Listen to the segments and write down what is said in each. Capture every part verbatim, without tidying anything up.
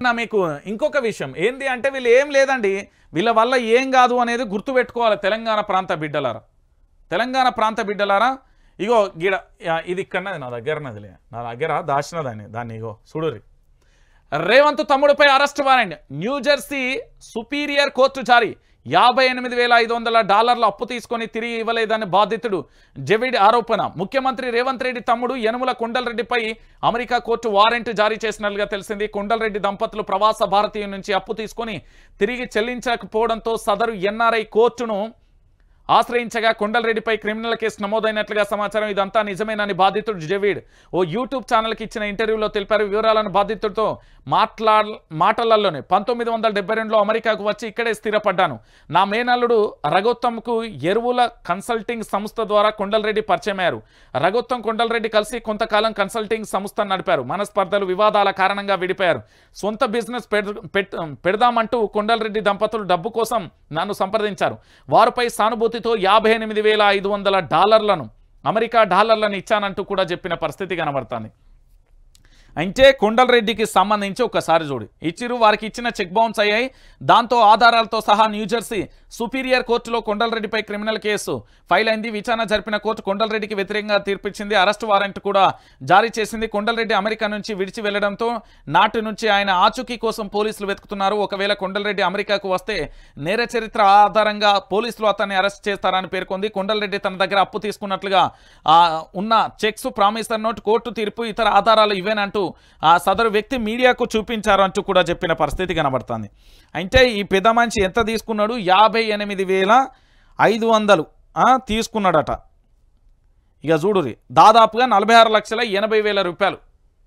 చెప్పినా మీకు ఇంకొక విషయం ఏంది అంటే వీళ్ళు ఏం లేదండి, వీళ్ళ వల్ల ఏం కాదు అనేది గుర్తుపెట్టుకోవాలి తెలంగాణ ప్రాంత బిడ్డలారా. తెలంగాణ ప్రాంత బిడ్డలారా ఇగో గీడ ఇది ఇక్కడనది నా దగ్గర నదిలే నా దగ్గర దాచిన దాన్ని దాన్ని ఇగో చూడురి. రేవంత్ తమ్ముడిపై arrest warrant, New Jersey superior court జారీ. యాభై ఎనిమిది వేల ఐదు వందల డాలర్ల అప్పు తీసుకొని తిరిగి ఇవ్వలేదని బాధితుడు జెవిడ్ ఆరోపణ. ముఖ్యమంత్రి రేవంత్ రెడ్డి తమ్ముడు యనుమల కొండలరెడ్డిపై అమెరికా కోర్టు వారెంట్ జారీ చేసినట్లుగా తెలిసింది. కొండలరెడ్డి దంపతులు ప్రవాస భారతీయుల నుంచి అప్పు తీసుకొని తిరిగి చెల్లించకపోవడంతో సదరు ఎన్ఆర్ఐ కోర్టును ఆశ్రయించగా కొండలరెడ్డిపై క్రిమినల్ కేసు నమోదైనట్లుగా సమాచారం. ఇదంతా నిజమేనని బాధితుడు జెవిడ్ ఓ యూట్యూబ్ ఛానల్కి ఇచ్చిన ఇంటర్వ్యూలో తెలిపారు. వివరాలను బాధితుడితో మాట్లా మాటలలోనే పంతొమ్మిది వందల డెబ్బై రెండులో అమెరికాకు వచ్చి ఇక్కడే స్థిరపడ్డాను. నా మేనల్లుడు రఘోత్తమ్కు ఎరువుల కన్సల్టింగ్ సంస్థ ద్వారా కొండలరెడ్డి పరిచయమయ్యారు. రఘోత్తం కొండలరెడ్డి కలిసి కొంతకాలం కన్సల్టింగ్ సంస్థ నడిపారు. మనస్పర్ధలు వివాదాల కారణంగా విడిపోయారు. సొంత బిజినెస్ పెడదామంటూ కొండలరెడ్డి దంపతులు డబ్బు కోసం నన్ను సంప్రదించారు. వారిపై సానుభూతి తో యాభై ఎనిమిది వేల ఐదు వందల డాలర్లను అమెరికా డాలర్లను ఇచ్చానంటూ కూడా చెప్పిన పరిస్థితి కనబడుతుంది. అంటే కొండలరెడ్డికి సంబంధించి ఒకసారి చూడు ఇచ్చిరు, వారికి ఇచ్చిన చెక్ బౌన్స్ అయ్యాయి. దాంతో ఆధారాలతో సహా న్యూజెర్సీ సుపీరియర్ కోర్టులో కొండలరెడ్డిపై క్రిమినల్ కేసు ఫైల్ అయింది. విచారణ జరిపిన కోర్టు కొండలరెడ్డికి వ్యతిరేకంగా తీర్పిచ్చింది. అరెస్ట్ వారెంట్ కూడా జారీ చేసింది. కొండలరెడ్డి అమెరికా నుంచి విడిచి వెళ్లడంతో నాటి నుంచి ఆయన ఆచూకీ కోసం పోలీసులు వెతుకుతున్నారు. ఒకవేళ కొండలరెడ్డి అమెరికాకు వస్తే నేర చరిత్ర ఆధారంగా పోలీసులు అతన్ని అరెస్ట్ చేస్తారని పేర్కొంది. కొండలరెడ్డి తన దగ్గర అప్పు తీసుకున్నట్లుగా ఉన్న చెక్స్, ప్రామిసర్ నోట్, కోర్టు తీర్పు, ఇతర ఆధారాలు ఇవేనంటూ ఆ సదరు వ్యక్తి మీడియాకు చూపించారు అంటూ కూడా చెప్పిన పరిస్థితి కనబడుతుంది. అంటే ఈ పెద్ద మనిషి ఎంత తీసుకున్నాడు? యాభై ఎనిమిది వేల ఐదు వందలు తీసుకున్నాడట. ఇక చూడురి, దాదాపుగా నలభై ఆరు లక్షల ఎనభై వేల రూపాయలు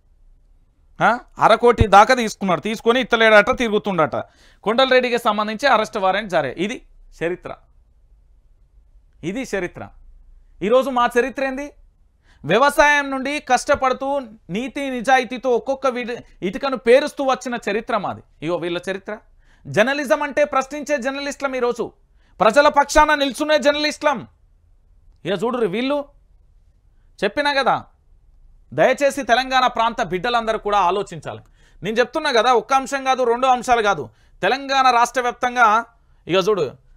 అరకోటి దాకా తీసుకున్నాడు. తీసుకొని ఇత్తలేడట, తిరుగుతుండట. కొండలరెడ్డికి సంబంధించి అరెస్ట్ వారెంట్ జారీ. ఇది చరిత్ర, ఇది చరిత్ర. ఈరోజు మా చరిత్ర ఏంది? వ్యవసాయం నుండి కష్టపడుతూ నీతి నిజాయితీతో ఒక్కొక్క ఇటుకను పేరుస్తూ వచ్చిన చరిత్ర మాది. ఇగో వీళ్ళ చరిత్ర. జర్నలిజం అంటే ప్రశ్నించే జర్నలిస్టులం, ఈరోజు ప్రజల పక్షాన నిల్చునే జర్నలిస్టులం. ఇక చూడురు, వీళ్ళు చెప్పినా కదా, దయచేసి తెలంగాణ ప్రాంత బిడ్డలందరూ కూడా ఆలోచించాలి. నేను చెప్తున్నా కదా, ఒక్క అంశం కాదు, రెండో అంశాలు కాదు, తెలంగాణ రాష్ట్ర వ్యాప్తంగా ఇక చూడు